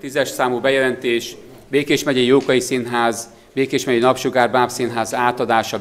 10-es számú bejelentés, Békés megyei Jókai Színház, Békés megyei Napsugár Bábszínház átadása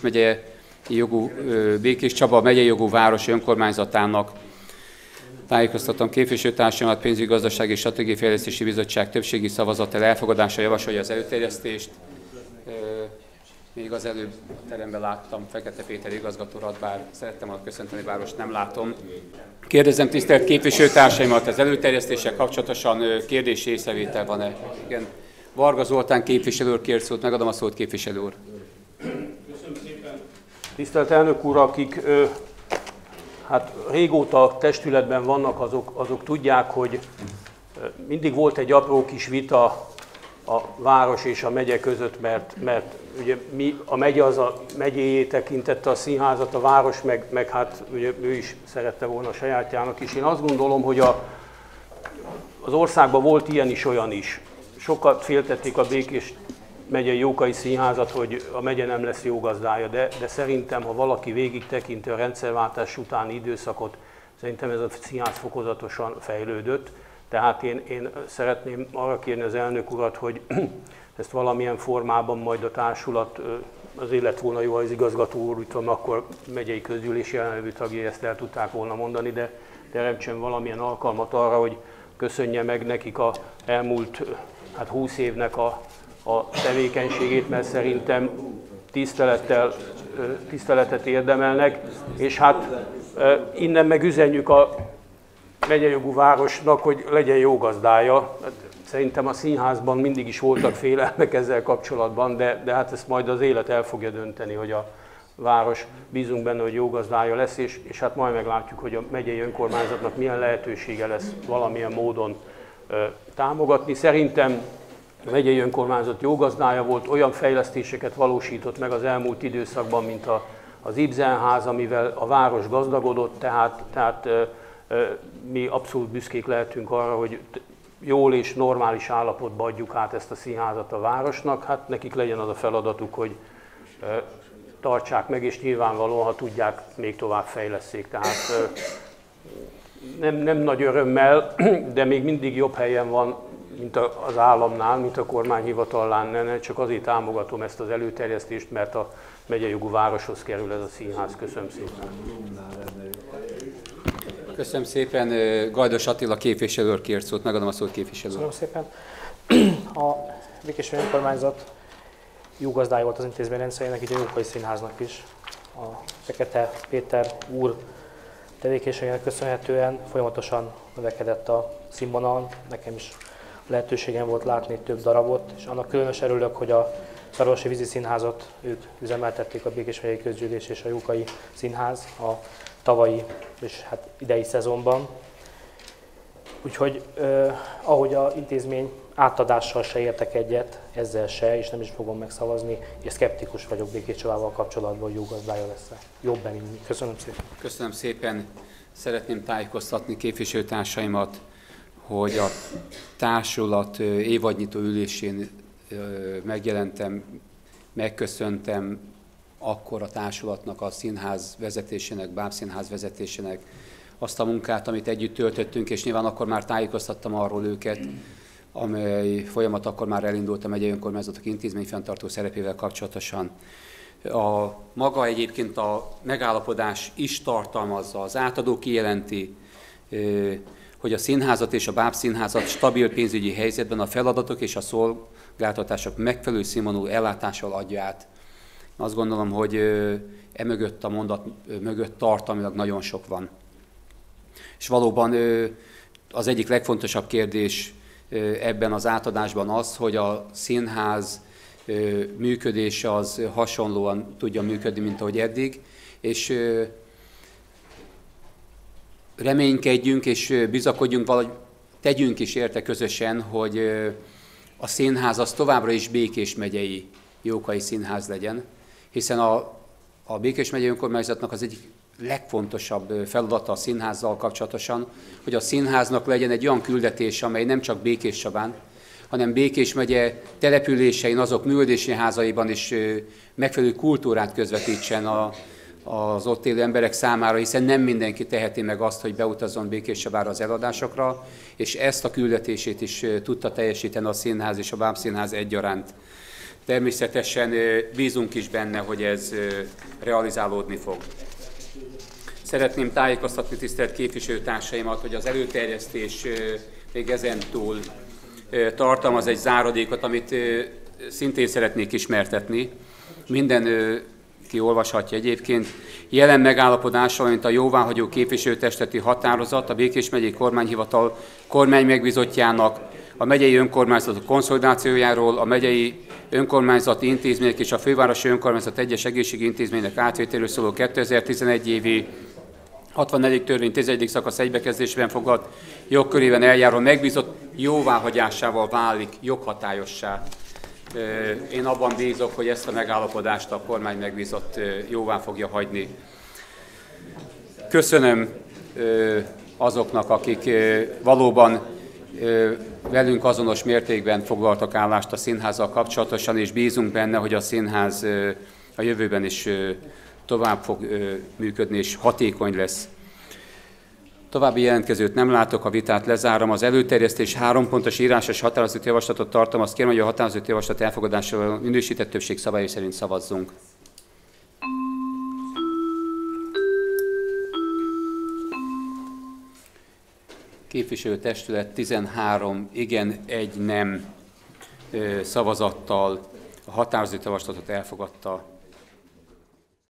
Békés Csaba megyei jogú városi önkormányzatának. Tájékoztatom képviselőtársamat, pénzügyi, gazdasági és stratégiai fejlesztési bizottság többségi szavazattal elfogadásra javasolja az előterjesztést. Még az előbb a teremben láttam Fekete Péter igazgató urat, bár szerettem volna köszönteni, bár most nem látom. Kérdezem tisztelt képviselőtársaimat, az előterjesztéssel kapcsolatosan kérdés észrevétel van-e? Igen. Varga Zoltán képviselő úr kért szót, megadom a szót, képviselő úr. Köszönöm szépen. Tisztelt elnök úr, akik hát régóta testületben vannak, azok tudják, hogy mindig volt egy apró kis vita a város és a megye között, mert ugye a megye az a megyéjé tekintette a színházat, a város meg hát ugye ő is szerette volna a sajátjának is. Én azt gondolom, hogy az országban volt ilyen is, olyan is. Sokat féltették a Békés megyei Jókai Színházat, hogy a megye nem lesz jó gazdája, de szerintem, ha valaki végig tekinti a rendszerváltás utáni időszakot, szerintem ez a színház fokozatosan fejlődött. Tehát én szeretném arra kérni az elnök urat, hogy ezt valamilyen formában majd a társulat, azért lett volna jó, ha az igazgató úr, úgy tudom, akkor megyei közgyűlés jelenlévő tagjai ezt el tudták volna mondani, de teremtsen valamilyen alkalmat arra, hogy köszönje meg nekik az elmúlt 20 évnek a tevékenységét, mert szerintem tiszteletet érdemelnek, és hát innen meg üzenjük a megyejogú városnak, hogy legyen jó gazdája. Szerintem a színházban mindig is voltak félelmek ezzel kapcsolatban, de hát ezt majd az élet el fogja dönteni, hogy a város, bízunk benne, hogy jó gazdája lesz, és hát majd meglátjuk, hogy a megyei önkormányzatnak milyen lehetősége lesz valamilyen módon támogatni. Szerintem a megyei önkormányzat jó gazdája volt, olyan fejlesztéseket valósított meg az elmúlt időszakban, mint az Ibzenház, amivel a város gazdagodott, tehát mi abszolút büszkék lehetünk arra, hogy jól és normális állapotban adjuk át ezt a színházat a városnak. Hát nekik legyen az a feladatuk, hogy tartsák meg, és nyilvánvalóan, ha tudják, még tovább fejleszték. Tehát nem nagy örömmel, de még mindig jobb helyen van, mint az államnál, mint a kormányhivatalnál, csak azért támogatom ezt az előterjesztést, mert a megyejogú városhoz kerül ez a színház. Köszönöm szépen. Köszönöm szépen. Gajdos Attila képviselő úr kért szót, megadom a szót, képviselő. Köszönöm szépen. A Békés megyei önkormányzat jó gazdája volt az intézményrendszerének, így a Jókai Színháznak is. A Fekete Péter úr tevékenységének köszönhetően folyamatosan növekedett a színvonal. Nekem is lehetőségem volt látni több darabot, és annak különös örülök, hogy a Szarvasi Vízi Színházat ők üzemeltették, a Békés megyei közgyűlés és a Jókai Színház a tavalyi és hát idei szezonban. Úgyhogy ahogy az intézmény átadással se értek egyet, ezzel se, és nem is fogom megszavazni, és szkeptikus vagyok Békés Csabával kapcsolatban, hogy jó gazdája lesz-e. Jobb benni. Köszönöm szépen. Köszönöm szépen. Szeretném tájékoztatni képviselőtársaimat, hogy a társulat évadnyitó ülésén megjelentem, megköszöntem akkor a társulatnak, a színház vezetésének, Bábszínház vezetésének azt a munkát, amit együtt töltöttünk, és nyilván akkor már tájékoztattam arról őket, amely folyamat akkor már elindult a megyei önkormányzatok intézményfenntartó szerepével kapcsolatosan. Maga egyébként a megállapodás is tartalmazza, az átadó kijelenti, hogy a színházat és a Bábszínházat stabil pénzügyi helyzetben a feladatok és a szolgáltatások megfelelő színvonalú ellátással adja át. Azt gondolom, hogy emögött a mondat mögött tartalmilag nagyon sok van. És valóban az egyik legfontosabb kérdés ebben az átadásban az, hogy a színház működése az hasonlóan tudja működni, mint ahogy eddig, és reménykedjünk és bizakodjunk, valahogy tegyünk is érte közösen, hogy a színház az továbbra is Békés megyei Jókai Színház legyen, hiszen a Békés megyei önkormányzatnak az egyik legfontosabb feladata a színházzal kapcsolatosan, hogy a színháznak legyen egy olyan küldetése, amely nem csak Békés Csabán, hanem Békés megye településein, azok művelődési házaiban is megfelelő kultúrát közvetítsen az ott élő emberek számára, hiszen nem mindenki teheti meg azt, hogy beutazzon Békéscsabára az eladásokra, és ezt a küldetését is tudta teljesíteni a színház és a Bábszínház egyaránt. Természetesen bízunk is benne, hogy ez realizálódni fog. Szeretném tájékoztatni tisztelt képviselőtársaimat, hogy az előterjesztés még ezentúl tartalmaz egy záradékot, amit szintén szeretnék ismertetni. Mindenki olvashatja egyébként. Jelen megállapodással, mint a jóváhagyó képviselőtestületi határozat, a Békés megyei kormányhivatal kormánymegbizottjának, a megyei önkormányzatok konszolidációjáról, a megyei önkormányzati intézmények és a fővárosi önkormányzat egyes egészségi intézmények átvételről szóló 2011 évi 64. törvény 11. szakasz egybekezdésben foglalt jogkörében eljáró megbízott jóváhagyásával válik joghatályossá. Én abban bízok, hogy ezt a megállapodást a kormány megbízott jóvá fogja hagyni. Köszönöm azoknak, akik valóban velünk azonos mértékben foglaltak állást a színházzal kapcsolatosan, és bízunk benne, hogy a színház a jövőben is tovább fog működni, és hatékony lesz. További jelentkezőt nem látok, a vitát lezárom. Az előterjesztés 3 pontos írásos határozati javaslatot tartalmaz. Kérem, hogy a határozati javaslat elfogadásával minősített többség szabályai szerint szavazzunk. Képviselőtestület 13 igen, 1 nem szavazattal a határozati javaslatot elfogadta.